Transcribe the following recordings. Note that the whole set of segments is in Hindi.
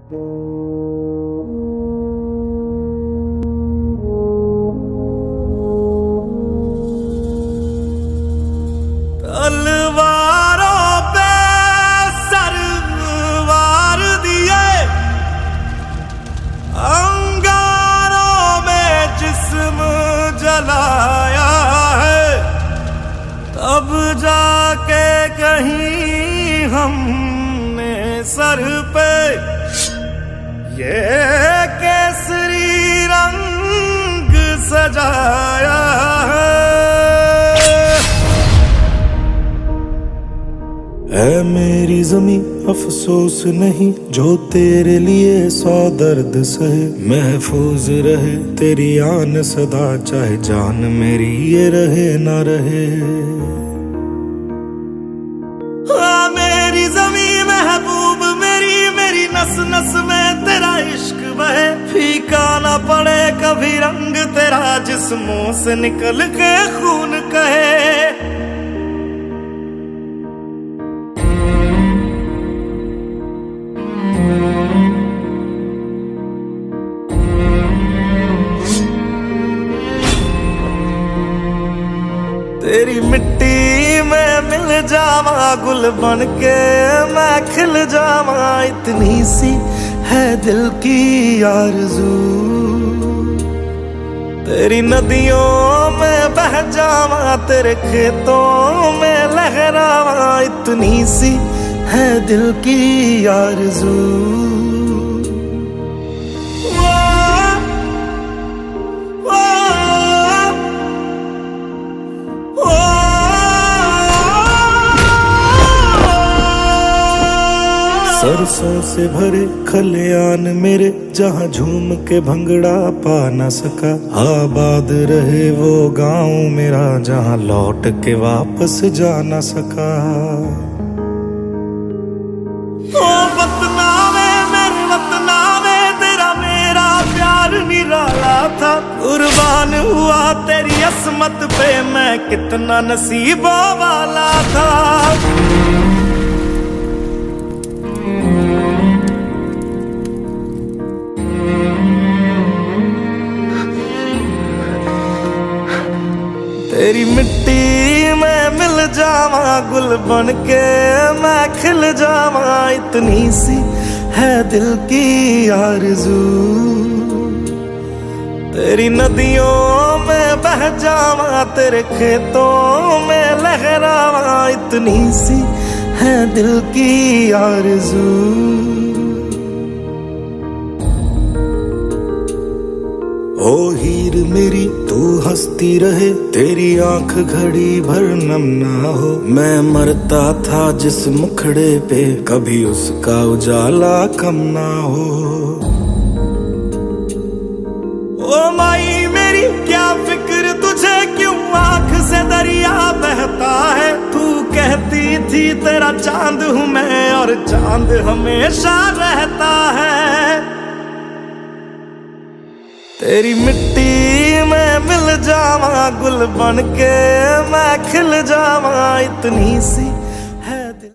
तलवारों पे सरवार दिए, अंगारों में जिस्म जलाया है, तब जाके कहीं हमने सर पे ये केसरी रंग सजाया है। ऐ मेरी जमी अफसोस नहीं जो तेरे लिए 100 दर्द सहे, महफूज रहे तेरी आन सदा चाहे जान मेरी ये रहे ना रहे। मेरी जमी महबूब मेरी, मेरी नस नस में तेरा इश्क बहे, फीका ना पड़े कभी रंग तेरा जिस्मों से निकल के खून कहे। तेरी मिट्टी में मिल जावा गुल बन के मैं खिल जावा, इतनी सी है दिल की आरज़ू। तेरी नदियों में बह जावा तेरे खेतों में लहरावा, इतनी सी है दिल की आरज़ू। सरसों से भरे खलियान मेरे जहाँ झूम के भंगड़ा पा न सका, आबाद रहे वो गांव मेरा जहाँ लौट के वापस जा न सका। ओ वतना में मेरे वतना में तेरा मेरा प्यार निराला था, कुर्बान हुआ तेरी असमत पे मैं कितना नसीबों वाला था। तेरी मिट्टी में मिल जावा गुल बन के मैं खिल जावा, इतनी सी है दिल की आरज़ू। तेरी नदियों में बह जावा तेरे खेतों में लहरावा, इतनी सी है दिल की आरज़ू। ओ हीर मेरी तू हंसती रहे तेरी आंख घड़ी भर नम ना हो, मैं मरता था जिस मुखड़े पे कभी उसका उजाला कम ना हो। ओ माई मेरी क्या फिक्र तुझे क्यों आंख से दरिया बहता है, तू कहती थी तेरा चांद हूँ मैं और चांद हमेशा रहता है। तेरी मिट्टी में मिल जावा गुल बन के मैं खिल जावा, इतनी सी है दिल।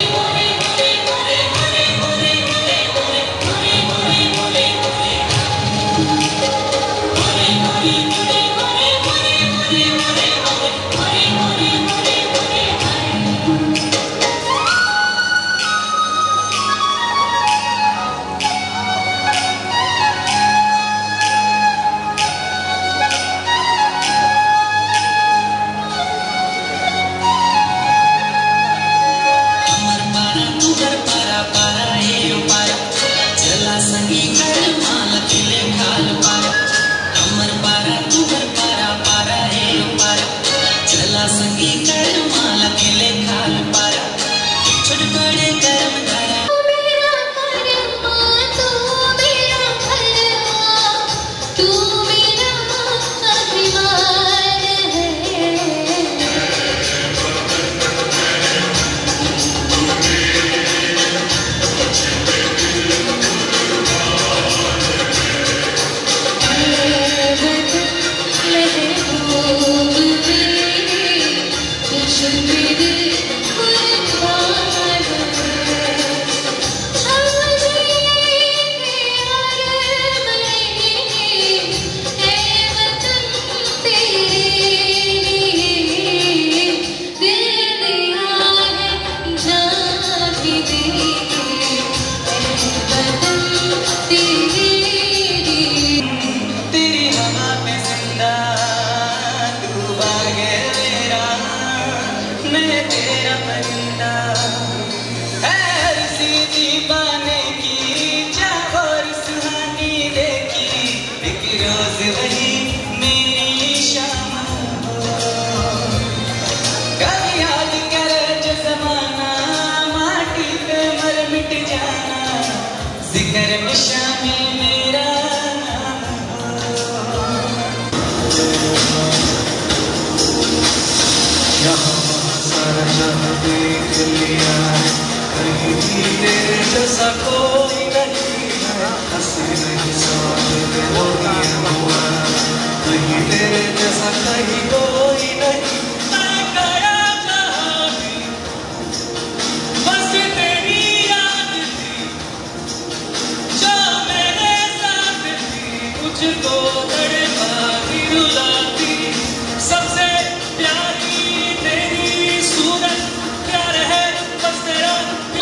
कहीं तेरे जैसा कोई नहीं, हंसी नहीं सामने वो हुआ, कहीं तेरे जैसा कहीं कोई नहीं। मैं गया जहाँ भी बस तेरी याद थी, जो मेरे साथ थी मुझको तड़पाती रुलाती। सबसे प्यारी तेरी सूरत, प्यार है बस तेरा।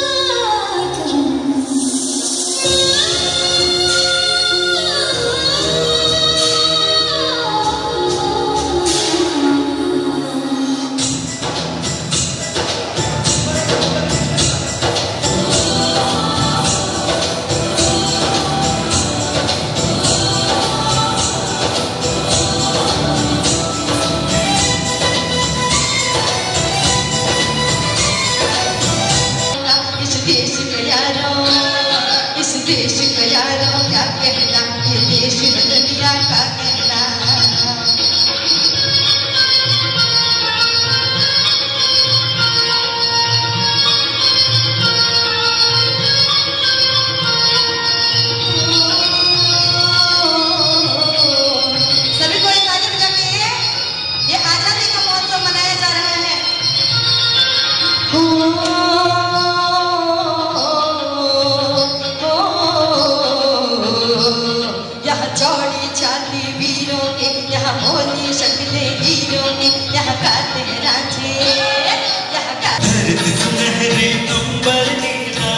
देश का यारों क्या कहना, ये देश दुनिया का कहना। सभी को एक ताली बजाइए, ये आजादी का महोत्सव मनाया जा रहा है। चौड़ी चाली वीरों के, यहाँ भोली शक्लें हीरों की, यहाँ गाते हैं रांझे, यहाँ गाते सुनहरे अंबर नीला,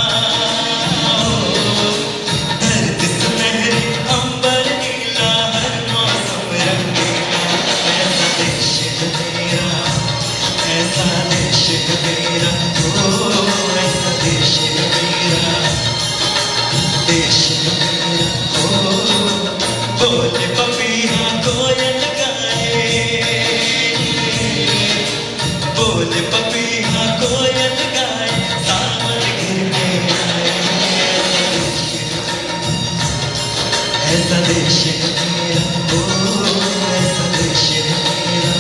धरती सुनहरे अंबर नीला, हर मौसम रंगीला। ऐसा देश है मेरा, ऐसा देश है मेरा, ओ ऐसा देश है मेरा, देश है मेरा। बोले पपीहा कोयल गाए, बोले पपीहा कोयल गाए, सावन गिरने आए। ऐसा देश है मेरा, ओ ऐसा देश है मेरा।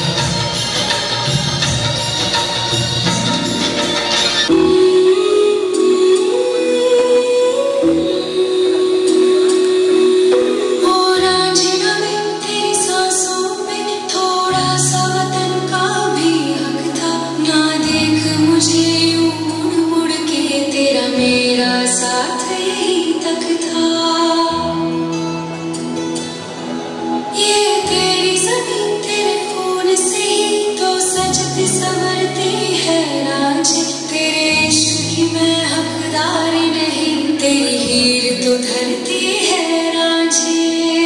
साथ यही तक था, ये तेरी ज़मीन तेरे खून से तो सजती संवरती है रांझे। तेरे इश्क की मैं हकदार नहीं, तेरी हीर तो धरती है रांझे।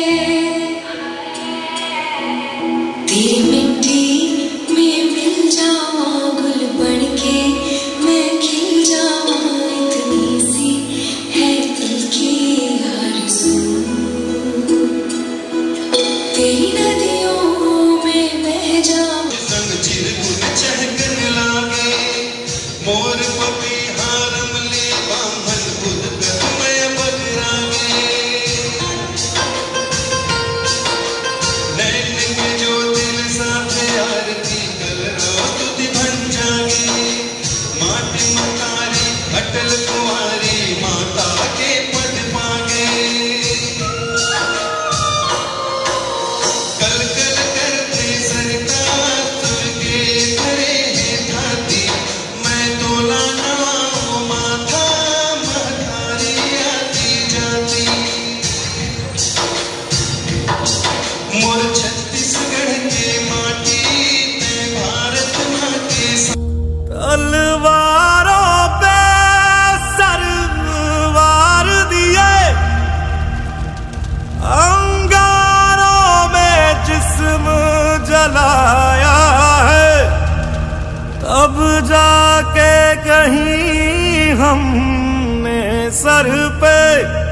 तेरी मिट्टी में मिल जाऊं गुल बनके, मैं खिल जाऊं, इतनी सी है दिल की आरज़ू। तेरी नदियों में बह जाऊं, संग चिरगुन चहकन लागे, मोर पपीहा रमले बांभन बुध मैं बगरागे। नैन में जो दिल साथ आरती करो तुझ बन जागे। माटी मतारी अटल कुंवारी माता के पद पागे। कल कल करते सरता तुरके करे है धाती, मैं तोला नवाओ माथा महतारी आती जाती। मोर छत्तीसगढ़ के माटी ते भारत माँ के तलवारों पे सरवार दिए, अंगारों में जिस्म जलाया है, तब जाके कहीं हमने सर पे